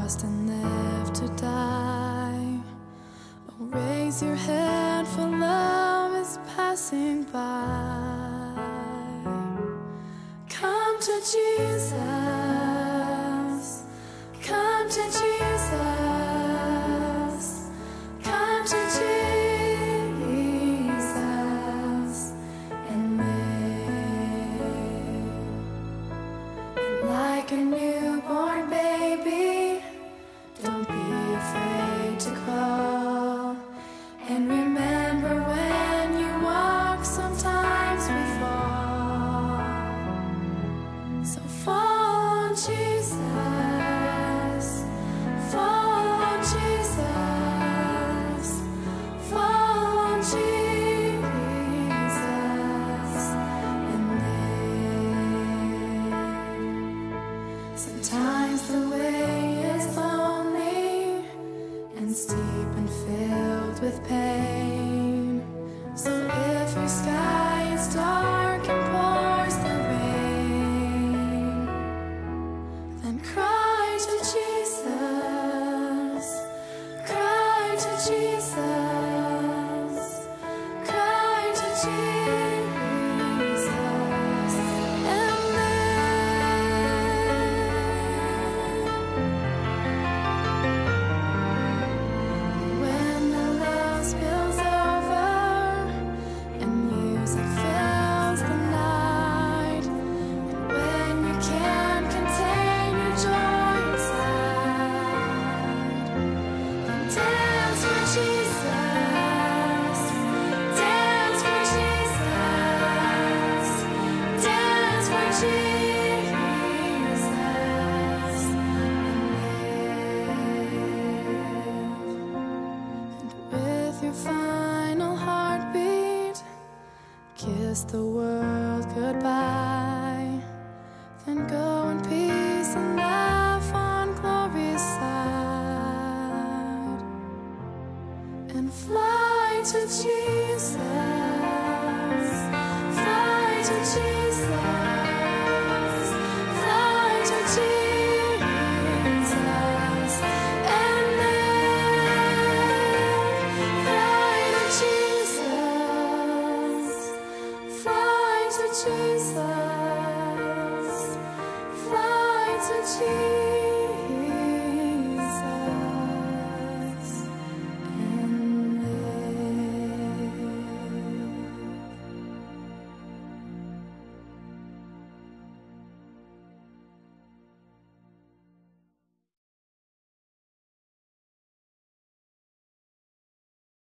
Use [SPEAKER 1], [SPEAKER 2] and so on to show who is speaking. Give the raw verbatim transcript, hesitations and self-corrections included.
[SPEAKER 1] lost and live to die. Oh, raise your head, for love is passing by. Come to Jesus, come to Jesus, come to Jesus and live. And like a newborn baby, don't be afraid to crawl. And remember, when you walk, sometimes we fall. So fall on Jesus, fall on Jesus, fall on Jesus and live. Sometimes the way is lonely and steep and filled with pain. So if your sky is dark and pours the rain, then cry to Jesus, cry to Jesus, cry to Jesus and live. When the love spills over and music fills the night, and when you can't contain your joy inside, then dance for Jesus, dance for Jesus, dance for Jesus and live. And with your final heartbeat, kiss the world goodbye. Then go in peace and laugh on glory's side. And fly to Jesus, fly to Jesus, fly to Jesus and live. Fly to Jesus, fly to Jesus, fly to Jesus.